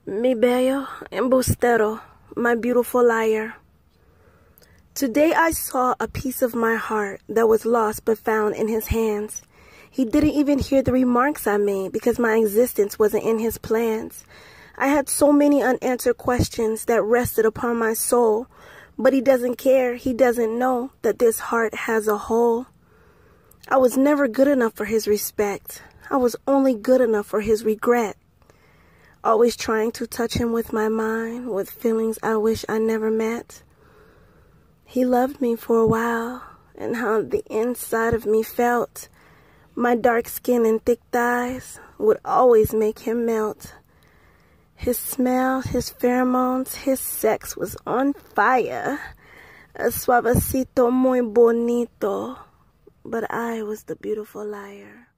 Mi bello embustero, my beautiful liar. Today I saw a piece of my heart that was lost but found in his hands. He didn't even hear the remarks I made because my existence wasn't in his plans. I had so many unanswered questions that rested upon my soul, but he doesn't care, he doesn't know that this heart has a hole. I was never good enough for his respect. I was only good enough for his regret. Always trying to touch him with my mind, with feelings I wish I never met. He loved me for a while, and how the inside of me felt. My dark skin and thick thighs would always make him melt. His smell, his pheromones, his sex was on fire. A suavecito muy bonito, but I was the beautiful liar.